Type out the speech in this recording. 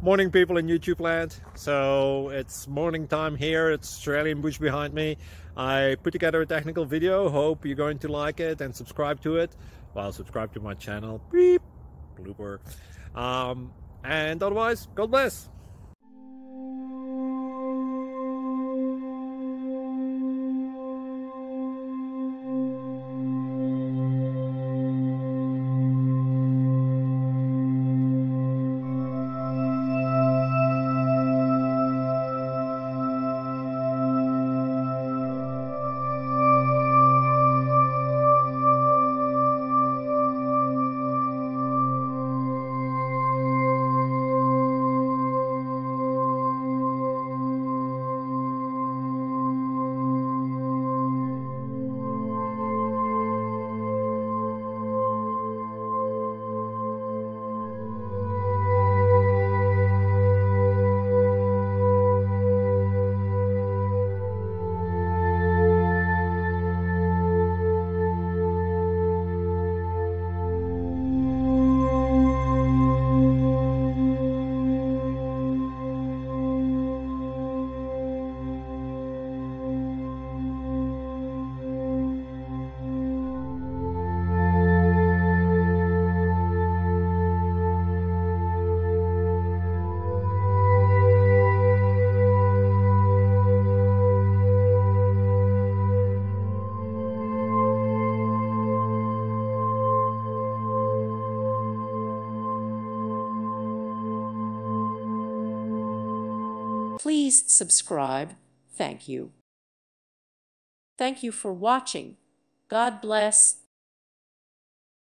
Morning, people in YouTube land. So it's morning time here. It's Australian bush behind me. I put together a technical video. Hope you're going to like it and subscribe to it. Well, subscribe to my channel. Beep. Blooper. And otherwise, God bless. Please subscribe. Thank you. Thank you for watching. God bless.